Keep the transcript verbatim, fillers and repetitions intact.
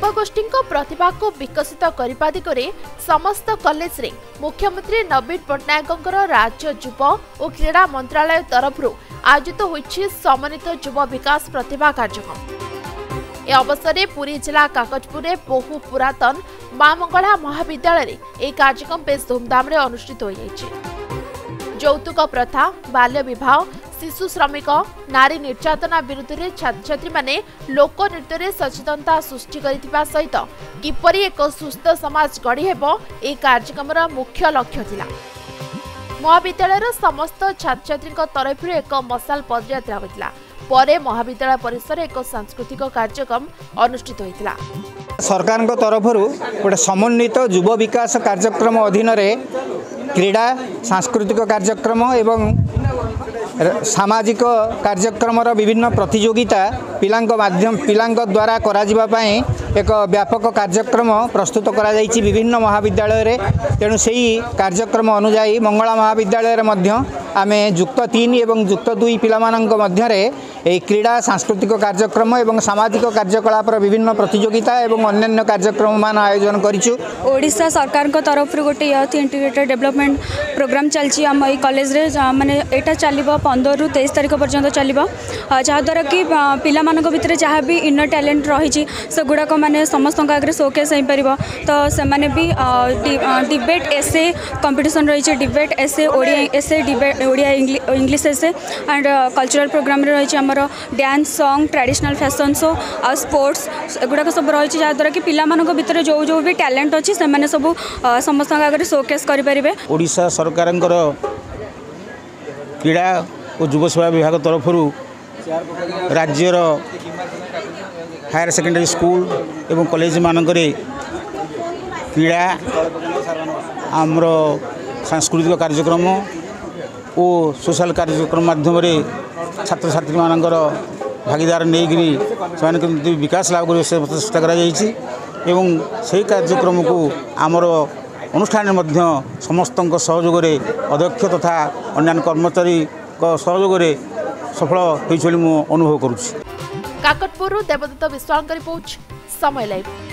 युवगोष्ठी प्रतिभा को विकसित करने दिगरे समस्त कॉलेज रे मुख्यमंत्री नवीन पट्टनायक राज्य युव और क्रीड़ा मंत्रालय तरफ आयोजित होइछि समन्वित युव विकास प्रतिभा कार्यक्रम। ए अवसर में पुरी जिला काकचपुर में बहु पुरातन मां मंगला महाविद्यालय में कार्यक्रम बेस धूमधाम रे अनुष्ठित हो जाइछि। यौतुक प्रथा, बाल्य विवाह, शिशु श्रमिक, नारी निर्यातना विरुद्ध में छात्र छात्री माने लोक नृत्य सचेतनता सृष्टि करथिबा सहित किपरि एक सुस्थ समाज गढ़ी हेबो ए कार्यक्रम मुख्य लक्ष्य थिला। महाविद्यालय समस्त छात्र छात्री तरफ एक मशाल पदयात्रा होइतिला। परे महाविद्यालय परिसर एक सांस्कृतिक कार्यक्रम अनुष्ठित होइतिला। सरकार तरफ गोटे समन्वित युव विकास कार्यक्रम अधीन क्रीड़ा सांस्कृतिक कार्यक्रम एवं सामाजिक कार्यक्रम विभिन्न प्रतियोगिता पिलांक माध्यम पिलांक द्वारा करा जिबा पई एक व्यापक कार्यक्रम प्रस्तुत करा जाइछि विभिन्न महाविद्यालय रे। तेणु सेही कार्यक्रम अनुसार मंगला महाविद्यालय रे मध्य आमे युक्त तीन एवं युक्त दुई पिलामानंक मध्य रे ए क्रीड़ा सांस्कृतिक कार्यक्रम एवं सामाजिक कार्यकलाप विभिन्न प्रतियोगिता एवं अन्य कार्यक्रम मान आयोजन करिछु। ओडिशा सरकार को तरफ गोटे यूथ इंटीग्रेटेड डेवलपमेंट प्रोग्राम चलछि आम ए कॉलेज रे माने एटा चलिबो पंद्रह रु तेईस तारीख पर्यंत चलिबो जहाँद्वारा कि पिला मानक भितर जहाँ भी इनर टैलेंट रही से गुड़ाक माने समस्त आगे शोकेस हो पार तो से माने भी डिबेट एसे कंपटीशन रही debate essay Odia essay debate Odia English essay and cultural programme रही आमर dance song traditional fashion show आ स्पोर्ट्स गुड़ाक सब रही जहाँद्वारा कि पिला मानक भितर जो जो भी टैलेंट अच्छी से माने सब समस्त आगे शोकेस करें। ओडिशा सरकार क्रीड़ा और युव सेवा विभाग तरफ राज्यर हायर सेकेंडरी स्कूल एवं कॉलेज मानक क्रीड़ा आमर सांस्कृतिक कार्यक्रम और सोशल कार्यक्रम माध्यम छात्र छात्री मानकर भागीदार नहीं विकास लाभ कर चेष्टा कर कार्यक्रम को आमर अनुष्ठान समस्त सहयोग अध्यक्ष तथा अन्य कर्मचारी सहयोग सफल हो अनुभव करुच्ची। काकटपुर देवदत्त विश्वाल रिपोर्ट समय लाइव।